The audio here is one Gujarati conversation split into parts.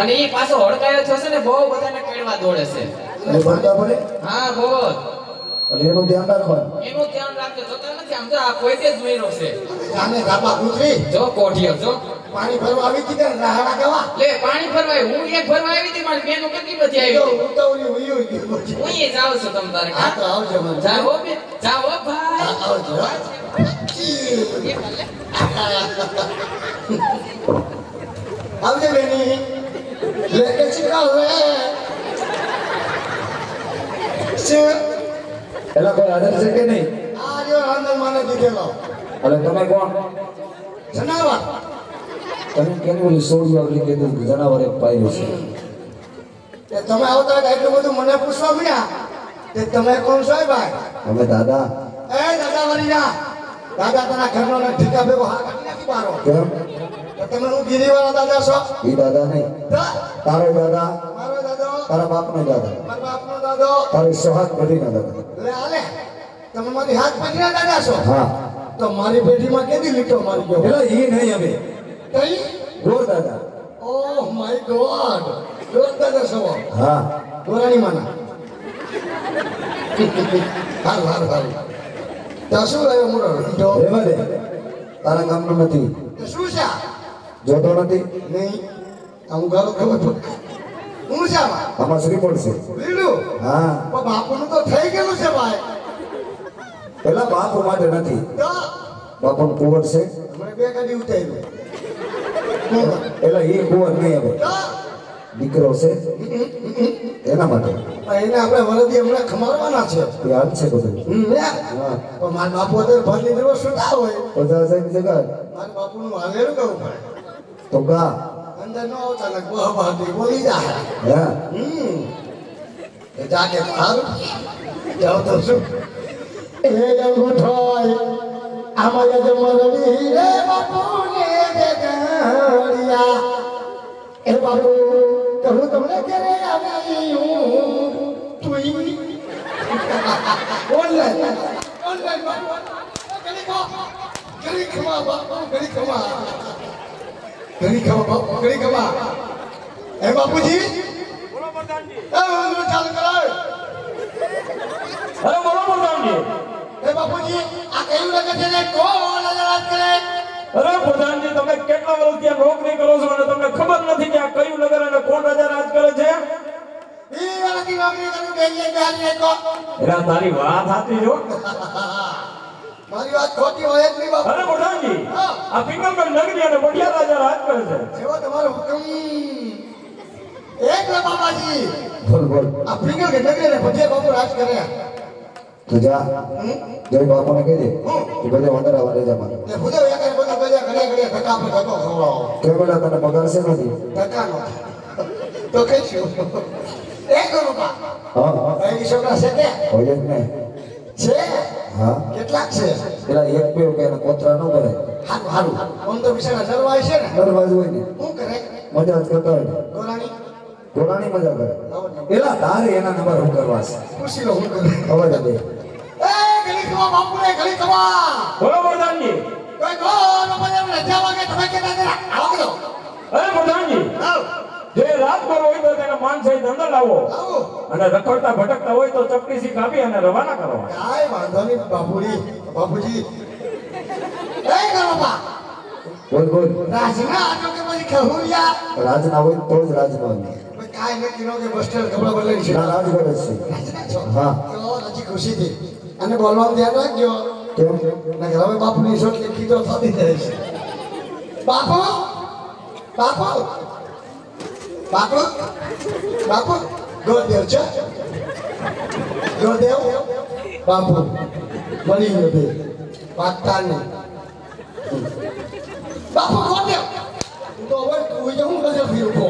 અને ઈ પાછો હડકાયો છો છે ને બહુ બધાને કેળવા દોડે છે. એ ભરતા પડે હા બહુ. એટલે એનું ધ્યાન રાખવાનું. એનું ધ્યાન રાખજો. જોતા નથી આમ તો આ પોતે જ મહિનો છે. જાને ગાબા ગુજરી જો કોઠિયો જો પાણી ભરવા આવી હતી કે રાહડા કેવા લે પાણી ભરવાય હું એક ભરવા આવી હતી મારી બેનો કેટલી બધી આવી હતી. ઉતાવળી હોય હું એ જાઉં છું તમ તારે હા તો આવજો મને જાઓ બે જાઓ ભાઈ આવજો આવજો બેની લેકે ચિકા લે એલા કોઈ આદર છે કે નહીં? આ જો અંદર માને દીધેલો એટલે તમે કોણ? જનાવર તમે કેમ ઓલી સોડી વાગલી કીધું કે જનાવર એક પાયું છે? તે તમે આવતા હતા એટલું બધું મને પૂછવા મળ્યા તે તમે કોણ છો ભાઈ? અમે દાદા. એ દાદા વરીના દાદા તારા ઘરનો ને ઠીકા ભેગો હા કાઢી નાખી મારો કેમ? તો તમે હું ગીરીવાળા દાદા છો ઈ દાદા નહીં. તો તારો દાદા, મારો દાદો તારા બાપનો દાદા, મારા બાપનો દાદો તારી સોહાગ પેઢીના દાદા. લે આલે તમે મારી હાથ પકડીના દાદા છો હા. તો મારી પેઢીમાં કેદી લીટો મારી ગયો એલા ઈ નહીં અમે. કઈ ગોર દાદા. ઓહ માય ગોડ ગોડ દાદા છો હા. ગોરાણી માના હાલ હાલ હાલ તો શું રહ્યો મોટો લીટો રેવા દે. તારા કામનો નથી. તો શું છે જોતો નથી. નહીં આમ ગાલો ખબર પડે હું છે આમાં આમાં શ્રીફળ છે. લીલું હા. પણ બાપુનું તો થઈ ગયેલું છે ભાઈ પેલા બાપુ માટે નથી. તો બાપુનું કુંવર છે. હમણાં બે ગાડી ઉતાર્યું એલા ઈ કુંવર નહીં હવે. તો દીકરો છે એના માટે. પણ એને આપણે વરદી હમણાં ખમાડવાના છે એ હાલ છે બધું. હા પણ મારા બાપુ અત્યારે ભરની દેવો શું ના હોય 50,000 ની જગ્યા મારા બાપુનું હાલેલું કહું પડે તો ગા. અંદર ન આવતા ને બહાર બોલી જાય હા. એ જાગે સારું જાઓ તો શું એ અંગૂઠોય આમાં જમરડી રે બાપુને જગાડિયા એ બાપુ કહું તમને કરે આવ્યું તુઈ ઓનલાઈન ઓનલાઈન બાપુ ઘડી ખમા બાપુ ઘડી ખમા બાપુ ઘડી ખમા એ બાપુજી બોલો પ્રધાનજી ચાલુ કરાય અરે બોલો પ્રધાનજી. એ બાપુજી આ કયું લગન છે ને કોણ રાજ કરે અરે પ્રધાનજી તમે કેટલા વર્ષથી આ નોકરી કરો છો અને તમને ખબર નથી કે આ કયું નગર અને કોણ રાજા રાજ કરે છે? ઈ વાળાની નોકરી કરું બેંગે બેહારી કો એલા તારી વાત સાચી જો. મારી વાત ખોટી હોય જ નહીં બાપુ અરે પ્રધાનજી આ પિંગલગઢ નગરી અને બઢિયા રાજા રાજ કરે છે. જેવો તમારો હુકમ એક લે બાબાજી બોલ બોલ. આ ફિંગર કે નગરે ને બધે બાપુ રાજ કર્યા તો જા. જય બાપુને કહી દે કે બધા વંદરા વાળે જા મારે. એ બધે એક બધો બધા ઘડે ઘડે ધક્કા પર ધક્કો ખવડાવો કે બેટા તને પગાર છે નથી? ધક્કાનો તો કઈ છું એક રૂપા હા. એ છોકરા છે કે હોય જ ને. છે હા. કેટલાક છે પેલા એક બે કે એને કોતરા ન કરે. હારું હારું આમ તો બિચારા નરવાય છે ને દરવાજ હોય ને શું કરે મજા જ કરતા હોય ને. ગોરાણી ઘોડાની મજા કરે. એલા તારે એના નંબર હું કરવા છે? ખુશી લો હું કરે અવાજ દે. એ ગલી ખવા બાપુ ને ગલી ખવા બોલો પ્રધાનજી. કોઈ ગોર મને રજા વાગે તમે કે ના આવો અરે પ્રધાનજી આવો જે રાજભર હોય તો તેને માન સહિત અંદર લાવો આવો અને રખડતા ભટકતા હોય તો ચપટીસી કાપી અને રવાના કરો. કાઈ વાંધો નહીં બાપુજી એ ગરબા બોલ બોલ. રાજના આટો કે પછી ખહુરિયા રાજ ના હોય તો જ રાજ નો હોય. કાઈ ન કીનો કે બસ્ટર કપડા બદલાઈ છે ના રાજ કરે છે. રાજના છો હા. તો હજી ખુશી થી અને બોલવાનું ધ્યાન રાખજો કેમ? ના હવે બાપુની શોટ કીધો થતી જાય છે બાપુ બાપુ બાપુ બાપુ ગોદેવ છે ગોદેવ બાપુ મળી ગયો બે પાકતાની બાપુ ગોદેવ તું તો હવે તું જે હું નજર ફી ઉભો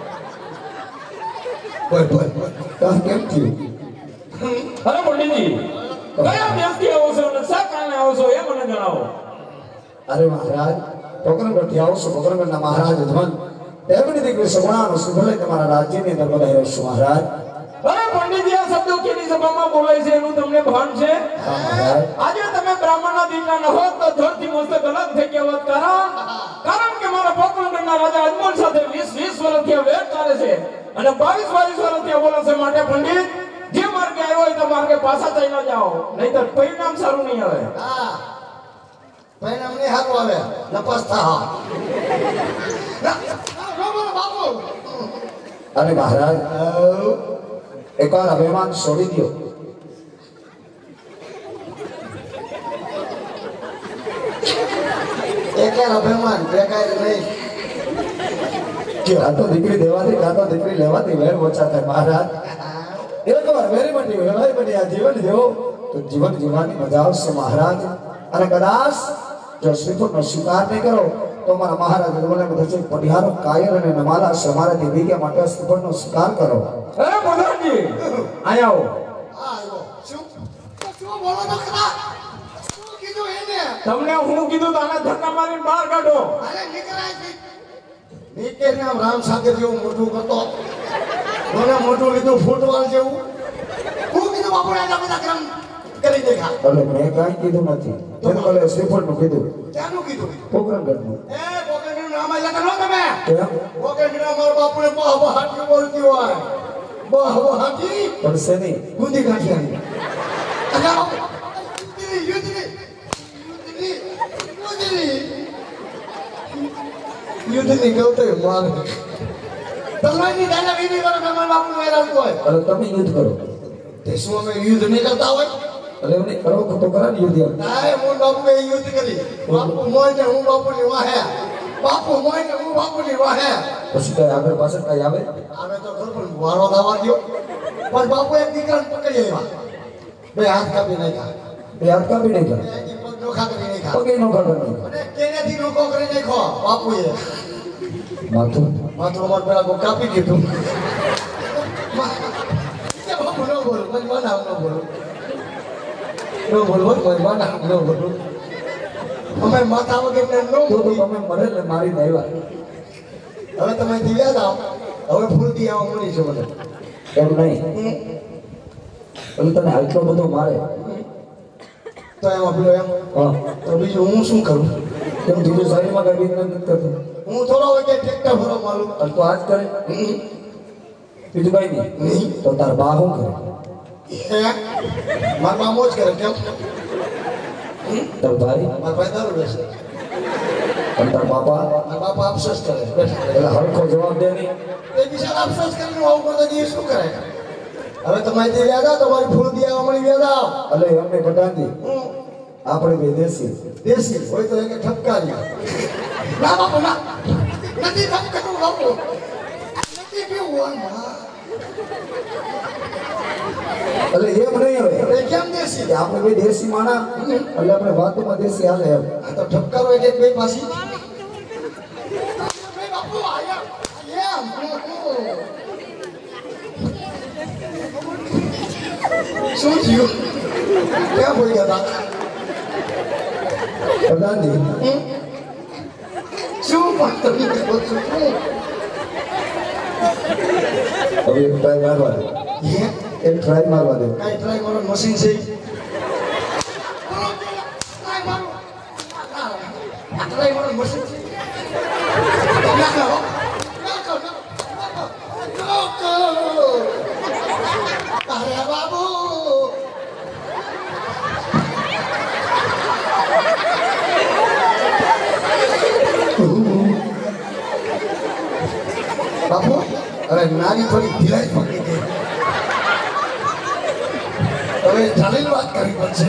બોલ કામ કેમ થયું? અરે પંડિતજી કયા દેશથી આવો છો અને શા કારણે આવો છો એ મને જણાવો. અરે મહારાજ પોકરણગઢથી આવું છું. પોકરણગઢના મહારાજ ધન તેમની દીકરી સગુણાનો સુભલે તમારા રાજ્યની અંદર બધાયો છું મહારાજ. અરે પંડિતજી આ શબ્દો કેની સભામાં બોલાય છે એનું તમને ભાન છે? હા મહારાજ. આજે તમે બ્રાહ્મણના દીકરા ન હોત તો ધરતી મસ્તક અલગ થઈ ગયા હોત. કારણ કે મારા પોકરણગઢના રાજા અજમલ સાથે 20 વર્ષ વર્ષથી આ વેર ચાલે છે અને 22 વર્ષથી આ બોલે છે માટે પંડિત જે માર્ગે આવ્યો હોય તો માર્ગે પાછા થઈ ન જાઓ નહીતર પરિણામ સારું નહીં આવે હા પરિણામ નહીં સારું આવે નપાસ થા બાપુ અને મહારાજ એકવાર અભિમાન છોડી દો એક અભિમાન બેકાર નહીં કે આ તો દીકરી દેવાથી કાં તો દીકરી લેવાથી વેર ઓછા થાય મહારાજ એકવાર વેરી બની આ જીવન જેવો તો જીવન જીવવાની મજા આવશે મહારાજ અને કદાચ જો શ્રીફળનો સ્વીકાર નહીં કરો તો મારા મહારાજ મને બધું પઢિયારો કાયર અને નમાલા છે મારાથી ભીગ્યા માટે શ્રીફળનો સ્વીકાર કરો અરે પ્રધાનજી આયા આવો શું બોલો તો ખરા શું કીધું એને તમને હું કીધું તો આને ધક્કા મારીને બહાર કાઢો અરે નીકળાય નીકળને આમ રામ સાગર જેવું મોટું કરતો મને મોટું લીધું ફૂટવાલ જેવું હું કીધું બાપુ રાજા બધા કામ કરી દેખા એટલે મેં કાંઈ કીધું નથી તેને બોલે શ્રીફળનું કીધું ત્યાંનું કીધું પોકરણગઢનું એ બોકેનું નામ આલ્યા કરો તમે કેમ બોકેનું નામ મારા બાપુને બહાટી બોલતી હોય બહાટી પણ શેની ગુંદી કાઠિયાની અલા બાપુ યુદ્ધની ગૌતે માર તલવારની દાના વીડી કરો તમારા બાપુ મેરાલ હોય અરે તમે યુદ્ધ કરો તે શું અમે યુદ્ધ નહીં કરતા હોય એટલે એમને કરો તો કરા ને યુદ્ધ નાય હું બાપુ એ યુદ્ધ કરી બાપુ મોય હું બાપુની વાહે બાપુ મોય હું બાપુની વાહે પછી કઈ આગળ પાછળ કઈ આવે આવે તો ખબર પણ વારો દાવા દો પણ બાપુ એક દીકરાને પકડી આવ્યા બે હાથ કાપી નાખ્યા એ હાથ કાપી નહીં કરે એક પગ નોખા કરી નાખ્યા પગે નો કાઢવા નહીં અને કેનેથી નોખો કરી નાખ્યો બાપુએ માથું માથું અમાર પેલા કો કાપી દીધું બાપુ ન બોલો મને બનાવ ન બોલો મને ન બોલો અમે માથા વગર ન તો બોલો તમે મરે ને મારી આવ્યા હવે તમે દિવ્યા જાઓ હવે ફૂલ દી આવા મળી છે મને એમ નહીં એટલે તને આટલો બધો મારે તો એમાં પેલો એમ હા તો બીજું હું શું કરું કેમ બીજું શરીરમાં કઈ બીક નથી કરતું હું થોડો હોય કે ટ્રેક્ટર ભરો મારું અને તો આજ કરે બીજું કઈ નહીં તો તાર બા શું કરે મારા બા મોજ કરે કેમ તાર ભાઈ મારા ભાઈ દારૂ બેસે અને તાર બાપા મારા બાપા અફસોસ કરે બેઠા એટલે હરખો જવાબ દે નહીં એ બિચારા અફસોસ કરીને આવું કરતા જઈએ શું કરે હવે તમારી તે વ્યાજ આવો તમારી ફૂલ દી આવવા મળી વ્યાજ આવો એટલે એમને બધાની આપણે બે દેશી દેશી હોય તો એક ઠપકારી ના બાપુ ના નથી ઠપકારું બાપુ નથી પીવું એટલે એમ નહીં હવે એ કેમ દેશી આપણે બે દેશી માણા એટલે આપણે વાતોમાં દેશી હાલે એમ આ તો ઠપકારો એક બે પાછી બાપુ આયા એમ શું થયું ક્યાં બોલ ગયા હતા પ્રધાનજી શું પણ તમે કહો છો હવે એક ટ્રાય મારવા દે એક ટ્રાય મારવા દે કાંઈ ટ્રાય કરો મશીન છે ટ્રાય કરો મશીન છે અરે બાબુ બાપુ અરે નાની થોડી ઢીલાઈ પકડી ગઈ હવે ચાલીને વાત કરવી પડશે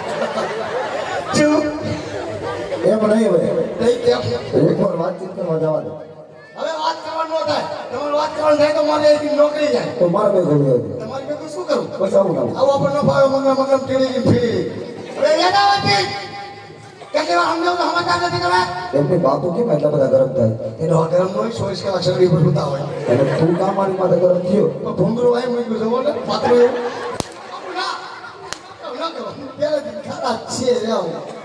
શું એમ નહીં હવે નહીં કેમ એકવાર વાતચીત કરવા જવા દે હવે વાત કરવાનું ન થાય તમારે વાત કરવાનું થાય તો મારે અહીંથી નોકરી જાય તો મારે બે કરવું હોય તમારે ભેગું શું કરું પછી આવું ના આવું આપણને ભાવે મગમ મગમ ટીડી ફીરી હવે યાદ આવે છે કેટલી વાર સમજાવું તો સમજતા નથી તમે એમને બાપુ કેમ એટલા બધા ગરમ થાય એનો ગરમ ન હોય 24 કલાક શરીર પર સુતા હોય અને તું કામ મારી માથે ગરમ થયો તો ભૂંગળું આવી મૂક્યું જવો ને પાતળું એવું ના કરો પહેલેથી ખાતા જ છીએ જાઓ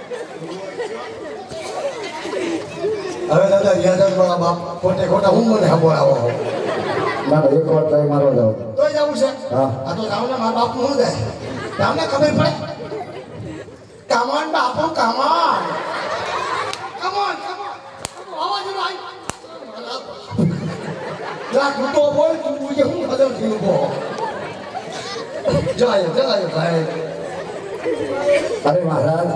હવે દાદા યાદ વાળા બાપ ખોટે ખોટા હું મને બોલાવો ના ના એક વાર ટ્રાય મારવા જાવ તોય જવું છે હા આ તો જાવ ને મારા બાપનું શું જાય તમને ખબર પડે કામણ બાપુ કામણ કમોન કમોન અવાજ નો આવી લા તું તો બોલ તું જે હું ખબર થી ઉભો જાય ભાઈ અરે મહારાજ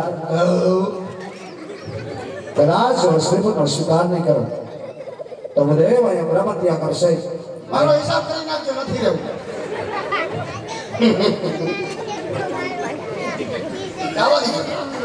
કદાચ શ્રીમદનો સ્વીકાર નહીં કરો તો દેવ અહીંયા બ્રહ્મ ત્યાં કરશે. મારો હિસાબ કરી નાખજો નથી રહેવું જવા દીધો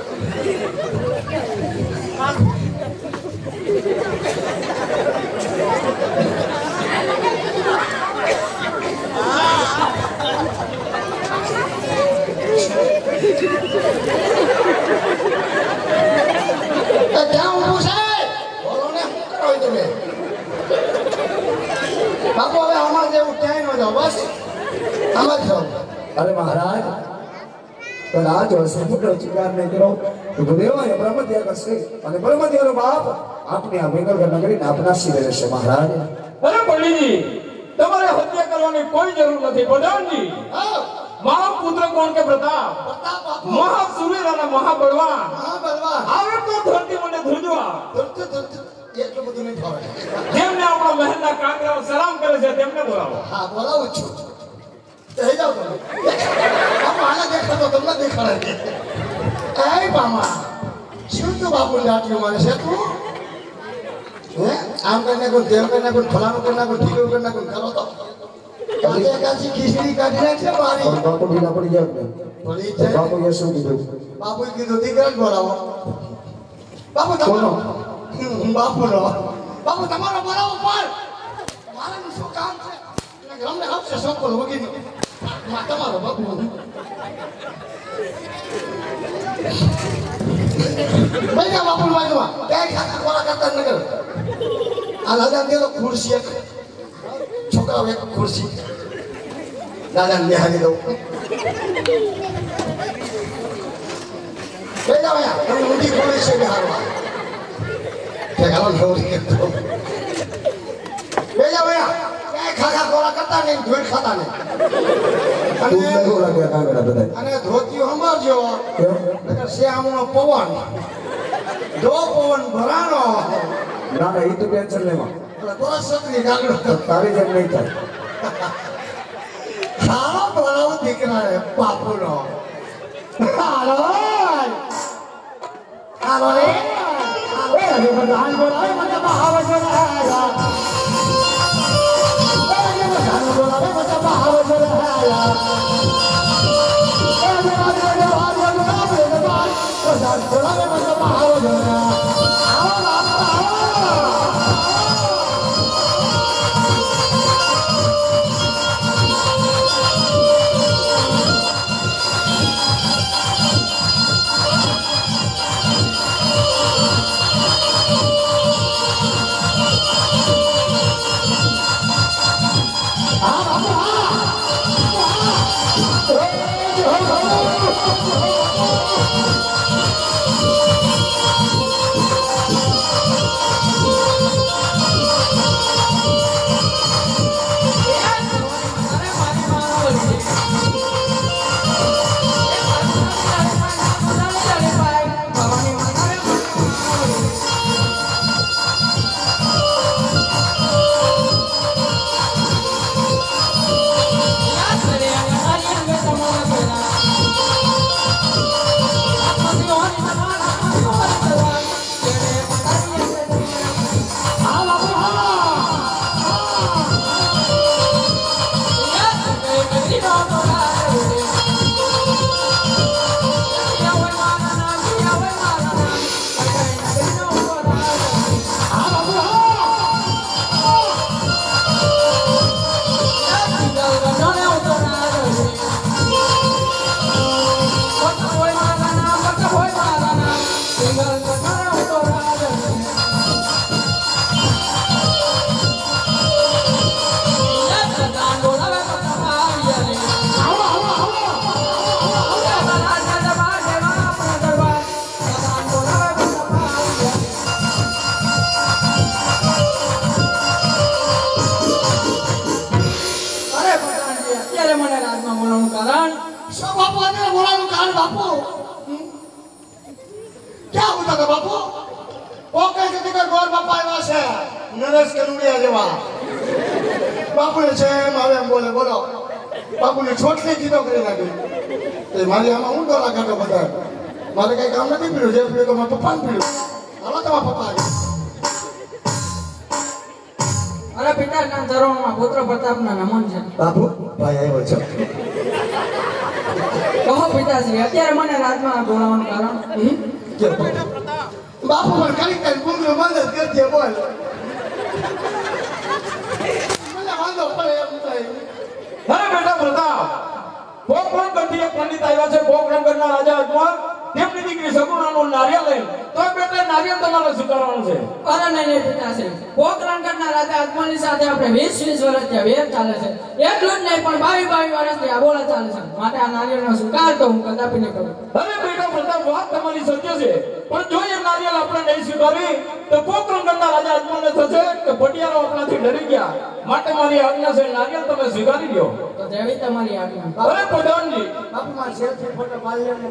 બાપુ હવે આમાં જેવું ક્યાંય ન જાવ બસ આમાં જ જાવ. અરે મહારાજ કદાચ શ્રીમદનો સ્વીકાર નહીં કરો તો દેવ અહીંયા બ્રહ્મ ત્યાં કરશે અને બ્રહ્મ ત્યાંનો બાપ આપની આ મેઘરગઢ નગરીને આપના શિરે રહેશે. મહારાજ અરે પંડિતજી તમારે હત્યા કરવાની કોઈ જરૂર નથી. પ્રધાનજી હા મારો પુત્ર કોણ કે પ્રતાપ પ્રતાપ બાપુ મહાસુવીર અને મહાબળવાન હા બલવાન આવે તો ધરતી મને ધ્રુજવા એટલું બધું નહીં ફાવે. જેમને આપણા મહેલના કાંકરાઓ સલામ કરે છે તેમને બોલાવો. હા બોલાવું છું થઈ જાવ તમે બાપુ આને દેખાતો તમને દેખાડે એ મામા શું તું બાપુ લાટલી મારે છે તું હે આમ કરીને કોઈ દેવ કરીને કોઈ ફલાણું કરીને કોઈ ઢીલું કરીને કોઈ કરો તો કાચે કાચી ખીચડી કાઢી નાખશે મારી પણ બાપુ ઢીલા પડી જાવ ને પડી તો છે બાપુએ શું કીધું? બાપુએ કીધું દીકરા જ બોલાવો બાપુ તમારો બાપુનો બાપુ તમારો બોલાવો પણ મારે શું કામ છે એટલે ગમને આવશે સંપલ વગીનો તમારો બાપુ ભાઈ બાપુ બાજુમાં ક્યાંય ખાતા ખોરા કરતા જ નગર આ દાદા દે તો ખુરશી એક છોકરાઓ એક ખુરશી દાદાને બેહાડી દઉં બે જાવ યાર તમે ઊંધી ખોલી છે બિહારમાં કે ગાલો નવરી તો બે જાવ યાર ક્યાંય ખાખા ખોરા કરતા નહીં ધોઈ ખાતા નહીં તું નહીં લાગે કાંગડા બધા અને ધોતીઓ સંભાળજો નકર શ્યામનો પવન જો પવન ભરાણો ના ના એ તો ટેન્શન લેવા એટલે બસ સતરી કાગડો તારી જેમ નહીં થાય. ખાવા બોલાવો દીકરા બાપુનો હાલો હાલો રે અરે બધાન બોલાવે મને બહાવ જોડાયા અરે બધાન બોલાવે મને બહાવ જોડાયા અરે બધાન બોલાવે મને બહાવ જોડાયા આવો બાપુ આવો નરેશ કનુડિયા જેવા બાપુને છે એમ આવે એમ બોલે બોલો બાપુને છોટલી કીધો કરી નાખી એ મારી આમાં હું ડોલા કાઢો બધા મારે કઈ કામ નથી પીડ્યું જે પીડ્યું તો મારા પપ્પાને પીડ્યું હાલો તમારા પપ્પા આગળ અરે પિતા નામ ધર્મમાં પુત્ર પ્રતાપના નમન છે. બાપુ ભાઈ આવ્યો છે. કહો પિતાશ્રી અત્યારે મને રાજમાં બોલાવવાનું કારણ? બાપુ પણ કરી કઈ ગુંગલો બંધ જ કરજે બોલ મને વાંધો પડે એમ થાય. અરે બેટા પ્રતાપ પોકરણ ગઢથી એક પંડિત આવ્યા છે પોકરણગઢના રાજા અજમલ તેમની દીકરી સગુણાનું નારિયેળ લઈ તો બેટા નારિયેળ તમારે સ્વીકારવાનું છે. અરે નહીં પિતાશ્રી પોકરણગઢના રાજા અજમલની સાથે આપણે 20 વર્ષથી વેર ચાલે છે. એટલું જ નહીં પણ 22 વર્ષથી આ બોલા ચાલે છે. માટે આ નારિયેળનો સ્વીકાર તો હું કદાપી નહીં કરું. અરે બેટા પ્રતાપ વાત તમારી સત્ય છે પણ જો એ નારિયેળ આપણે નહીં સ્વીકારી તો પોકરણગઢના રાજા અજમલને થશે કે ભટિયારો આપણાથી ડરી ગયા માટે મારી આજ્ઞા છે નારિયેળ તમે સ્વીકારી લ્યો. તો જેવી તમારી આજ્ઞા. અરે પ્રધાનજી બાપુ મારા સેલ્ફી ફોટો પાડી લે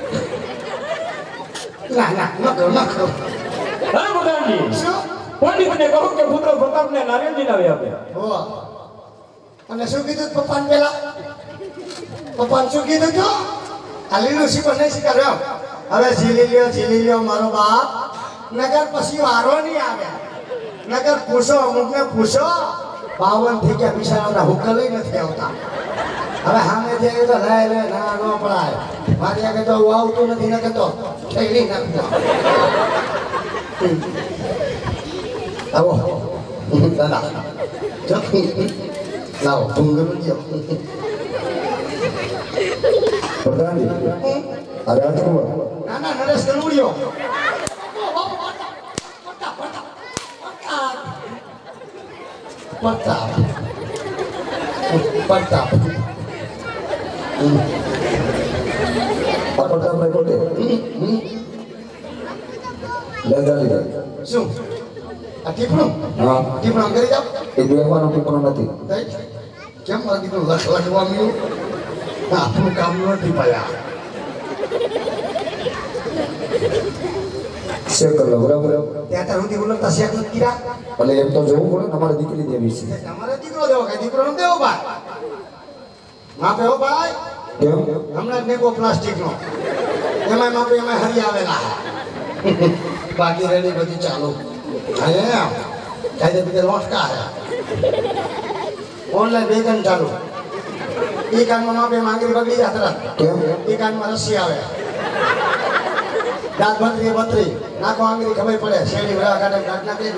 ના ન કરો અરે પ્રધાનજી શું પંડિતને કહો કે પુત્ર પ્રતાપને નારિયેળ જીલાવી આપે. હો અને શું કીધું પપ્પાને પેલા પપ્પાને શું કીધું તો આ લીલું શીખો નહીં શીખાડ્યો હવે ઝીલી લ્યો મારો બાપ નગર પછી વારો નહીં આવે નગર પૂછો અમુકને પૂછો 52 થઈ ગયા બિચારાના હુક્કા લઈ નથી આવતા હવે સામે જઈએ તો લે ના ન પડાય મારી આગળ તો હું આવતું નથી નકર તો ઠેલી નાખતો આવો દાદા લાવો ભૂંગળું દો પ્રધાનજી આ રાજકુમાર ના ના નરેશ કનુડિયો પ્રતાપ પ્રતાપ આ પ્રતાપ ને કોટે લેદાલી શું આ ટીપણું હા ટીપણું કરી જાવ એ બેવાનો ટીપણો નથી. કેમ મારી દીકરો લખવા મળ્યું આપણું કામ નથી પાયા શેક કર લો બરાબર. ત્યાં ત્યાં સુધી બોલતા શેક નથી કર્યા એટલે એમ તો જોવું પડે ને અમારી દીકરી દેવી છે. તમારે દીકરો દેવો કઈ દીકરો નો દેવો ભાઈ માપે હો ભાઈ કેમ હમણાં જ નેકો પ્લાસ્ટિક નો એમાં માપે એમાં હરી આવેલા બાકી રેડી બધી ચાલુ અરે કાયદે બીજે લોટકા હે ઓનલાઈન બેગન ચાલુ એ કાનમાં માપે માંગરી બગડી જાય તરત કેમ એ કાનમાં રસી આવે દાંત બત્રી નાખો આંગળી ખબર પડે શેરડી વડા કાઢે કાઢ નાખે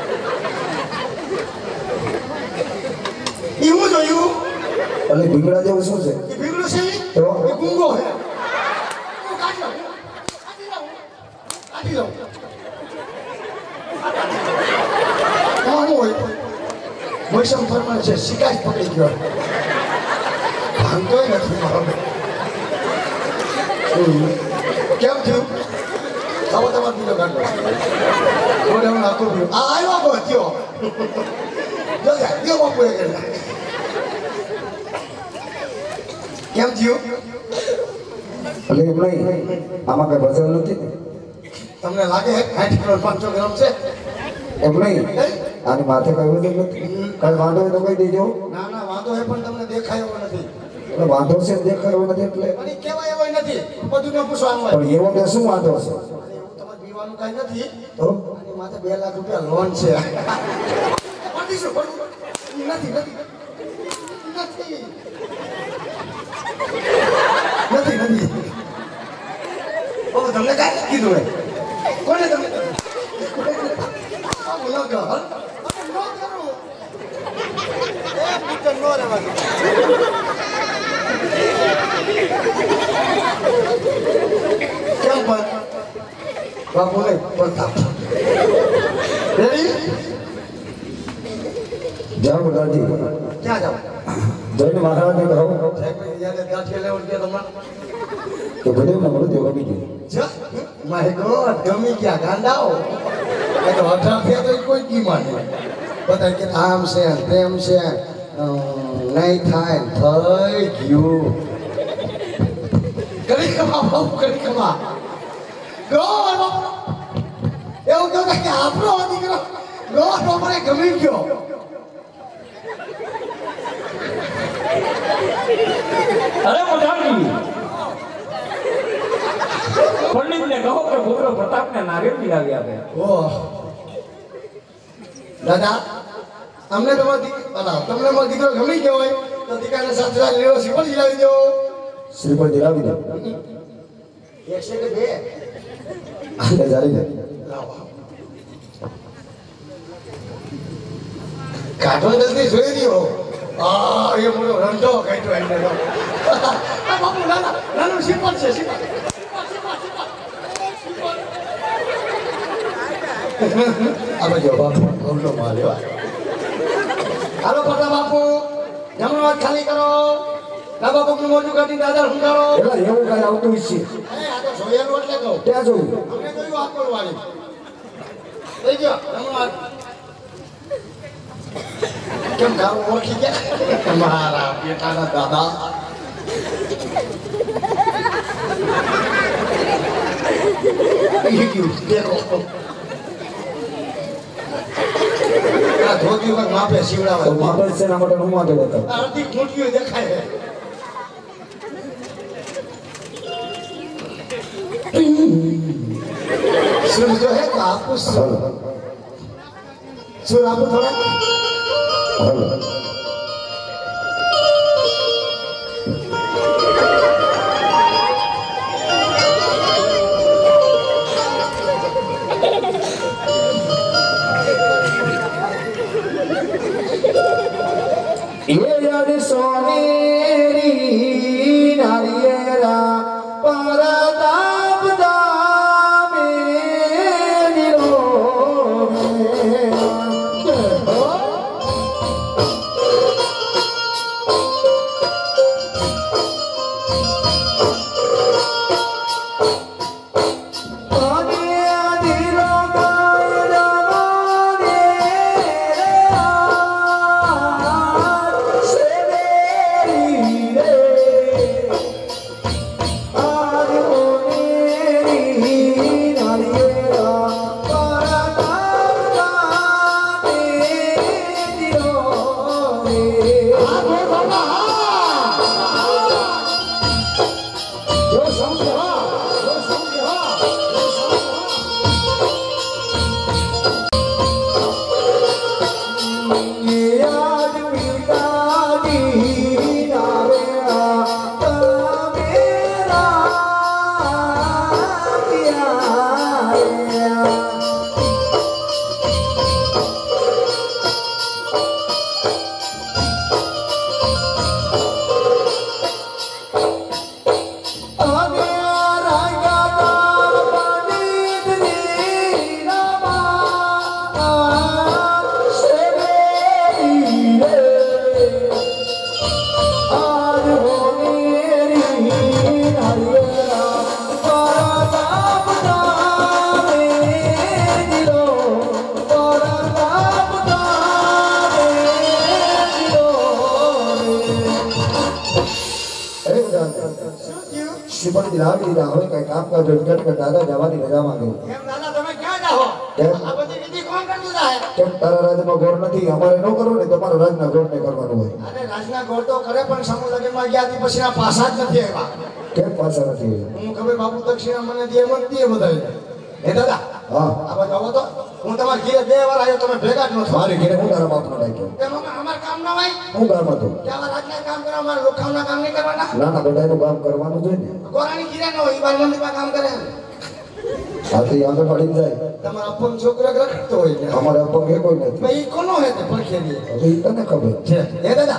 એ હું જોયું એટલે ભીગડા જેવું શું છે? એ ભીગડું છે તો? એ ગુંગો છે કાઢી લઉં કોણ હોય વૈષ્ણવ ધર્મ છે શિકાય પકડી ગયો ભાંગતોય નથી મારો કેમ થયું આવો તમારે બીજો કાઢો થોડે હું નાખું છું આ આવ્યો કો થયો જો ગયો બાપુ એ કેમ થયું એટલે એમ નહીં આમાં કઈ વજન નથી તમને લાગે 60 કિલો 500 ગ્રામ છે એમ નહીં આની માથે કઈ વજન નથી કઈ વાંધો હોય તો કઈ દેજો. ના ના વાંધો એ પણ તમને દેખાય એવો નથી એટલે વાંધો છે દેખાયો નથી એટલે અને કહેવાય એવો નથી બધું ન પૂછવાનું હોય પણ એવો કે શું વાંધો છે એવું તમારે પીવાનું કઈ નથી તો આની માથે 2 લાખ રૂપિયા લોન છે પડીશું નથી નથી નથી નથી નથી બાબુ તમને કાંઈ કીધું હે કોને તમે બાબુ ન કહો કેમ પણ બાપુ ને પ્રતાપ રેડી જાઓ પ્રધાનજી ક્યાં જાવ જઈને મહારાજને કહો યાદ ગાંઠિયા લેવડ કે તમારે કે બધે મૃત્યુ ગમી ગયું. માય ગોડ ગમી ગયા ગાંડાઓ એ તો 18 થયા તો કોઈ કી માને બધા કે આમ છે તેમ છે નહીં થાય થઈ ગયું કરી કમા બાપુ કરી કમા ગો એવું કહો કે આપણો દીકરો ગો તો મને ગમી ગયો કહો કે પુત્ર પ્રતાપને નારિયેળ દિલાવી આપે. ઓહ દાદા અમને તમારો તમને મારો દીકરો ગમી ગયો હોય તો દીકરાને સાસરા લેવો શ્રીફળ દિલાવી દો. શ્રીફળ દિલાવી દો. એક છે કે બે? આલે જારી દે. લાવો કાઢો જલ્દી જોઈ રહ્યો. એ મોટો રંધો કાઢ્યો એને. આ બાપુ નાનું શ્રીફળ છે શ્રીફળ. આ જો બાપુ ગોળનો માલ લેવા. હાલો પટા બાપુ જમણો હાથ ખાલી કરો. ડાબા પગનું મોઢું કાઢી દાદા hunગારો. એલા એવું કઈ આવતું છે? આ તો જોયેલું એટલે કહું. ક્યાં જોયું? અમને જોયું હાથ બોલવાની. લઈ ગયો જમણો હાથ. કેમ ગામ ઓળખી ગયા? મારા બેટાના દાદા. દેખો આ ધોતી પર માપે તો શિવડાવે. માપે છે ના માટે હું માંગે તો અડધી ખૂંટીઓ દેખાય છે. સુર જો હે તો આપું સુર. સુર આપું થોડા. હાલો ये याद सोनेरी नारियरा परताप दामे निरो श्रीफल दिलावी દીધા હવે કઈ કામ કાજ ઉઠટ કર દાદા જવાની રજા માંગે. કેમ દાદા તમે ક્યાં જાઓ? કેમ? આ બધી વિધિ કોણ કરી દીધા હે? કેમ તારા રાજનો ગોળ નથી અમારે ન કરવો ને તમારા રાજના ગોળને કરવાનું હોય. અરે રાજના ગોળ તો કરે પણ સમૂહ લગ્નમાં ગયા થી પછી આ પાસા જ નથી આવ્યા. કેમ પાછા નથી? હું ખબર બાપુ દક્ષિણા મને દે મત દે બધા. હે દાદા હા આ બાજુ આવો તો હું તમારા ઘરે 2 વાર આવ્યો તમે ભેગા જ ન થવા. મારી ઘરે હું તારા બાપનો રાખ્યો. તેમ અમાર કામ ન હોય હું કામ હતું? કે આવા રાજના કામ કરવા અમારા લોખાવના કામ નહીં કરવાના. નાના બધાનું કામ કરવાનું જોઈએ ને. ગોરાની ઘરે ન હોય ઈ બાર મંદિરમાં કામ કરે. આ તો આગળ પડી જાય. તમારા અપંગ છોકરા રખડતો હોય ને અમારે અપંગ એ કોઈ નથી. ભાઈ કોનો હે તે પડખે દે હવે ઈ તને ખબર છે. હે દાદા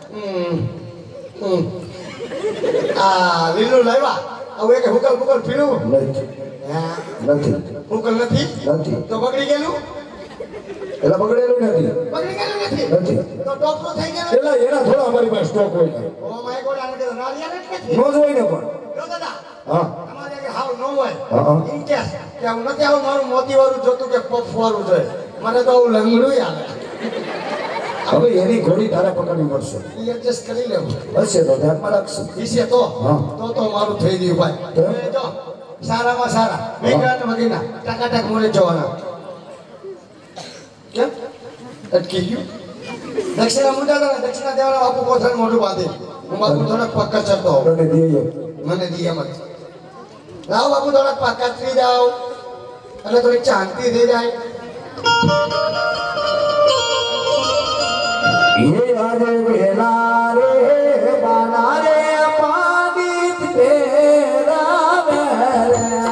આ લીલું લાવ્યા આવું એક હુકલ હુકલ પીણું નથી હા નથી હુકલ નથી નથી તો બગડી ગયેલું એલા બગડેલું નથી બગડી ગયેલું નથી નથી તો ટોપલો થઈ ગયેલો એલા એના થોડા અમારી પાસે સ્ટોક હોય ને. ઓ માય ગોડ આને તો નારિયેળ જ નથી નો જ હોય ને પણ. જો દાદા હા તમારે કે હાવ ન હોય હા. એમ કે હું નથી આવું મારું મોતી વાળું જોતું કે પફ વાળું જોઈએ મને તો આવું લંગડું આવે હવે એની ઘોડી તારે પકડવી પડશે. ઈ એડજસ્ટ કરી લેવું હશે તો ધ્યાનમાં રાખશું. વિશે તો હા. તો મારું થઈ ગયું ભાઈ કેમ? એ જો સારામાં સારા વેગા વગેરે ટકાટક મોડે જવાના કેમ અટકી ગયું દક્ષિણા મુંડા દક્ષિણા દેવાના બાપુ કોથળ મોઢું બાંધે હું બાપુ થોડાક પગ કચરતો હોઉં. તને દઈએ મને દી એમ જ लाओ बापू थोड़ा पाका थी जाओ એટલે થોડી શાંતિ થઈ જાય ये आज बेला रे बाना रे पादित तेरा मेरा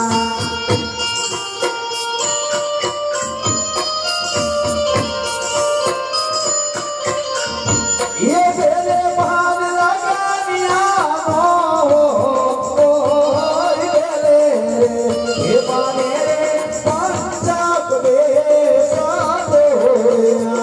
ये बेले भाग लगा दिया ये बाने रे पंजाब दे साधोया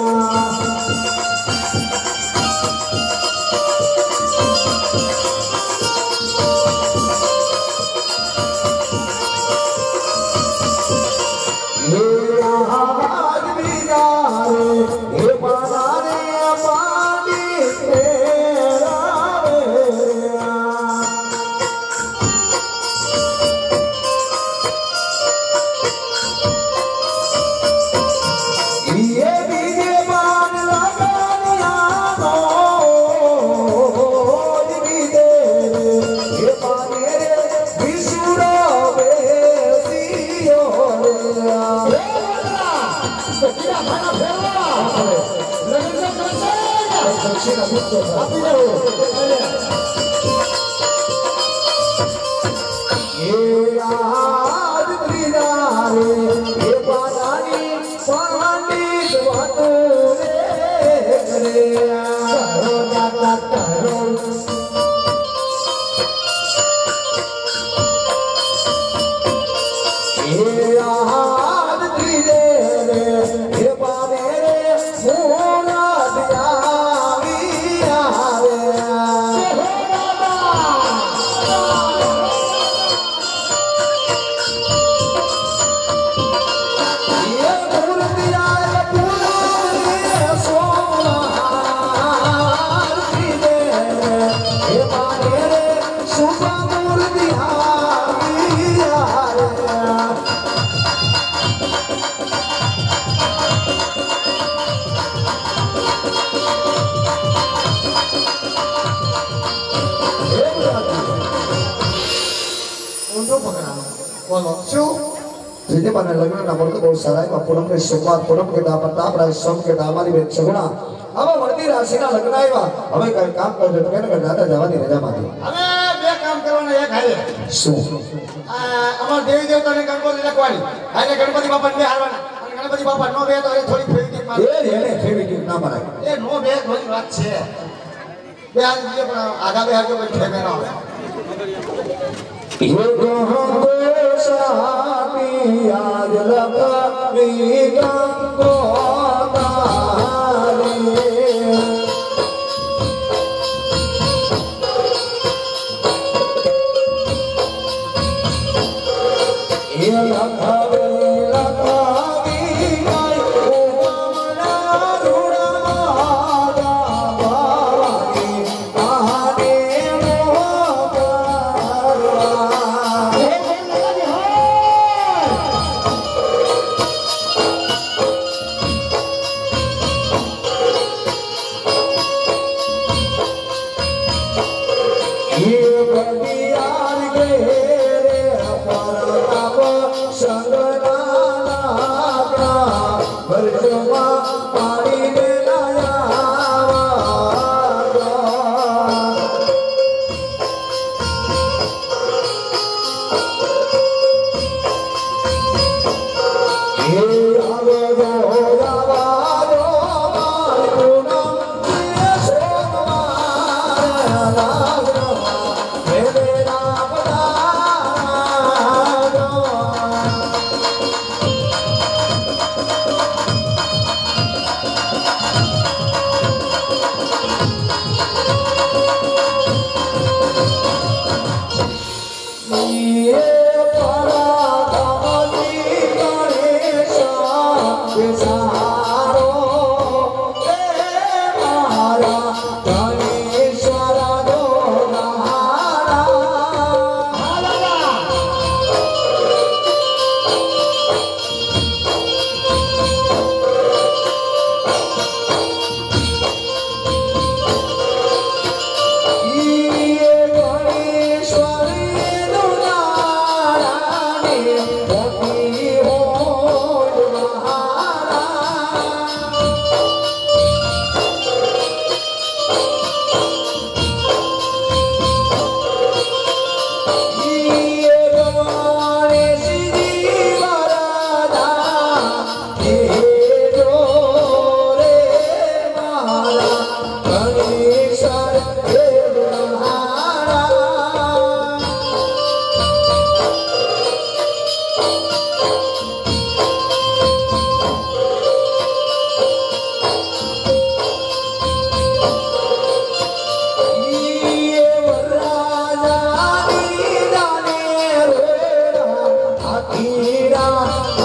pada lagna nomor itu बहुत सारा है पूनम के सोमवार पूनम के दापता प्राय सोम के दामारी में सगुना अब वर्ती राशि ना लगना है वा हमें कई काम कर देते हैं ना दादा जवानी रजा माती हमें बे काम करवाना एक है सो हमार देवी देवता ने गणपति रखवाली आने गणपति बापा ने हारवाना गणपति बापा नो बे तो थोड़ी फेविक मार ये ने फेविक ना मारे ए नो बे थोड़ी बात छे बे आज ये आगा बे आगे बैठे में ना ये कहां को शादी आज लगा गंगो तारे ये लगा હીરા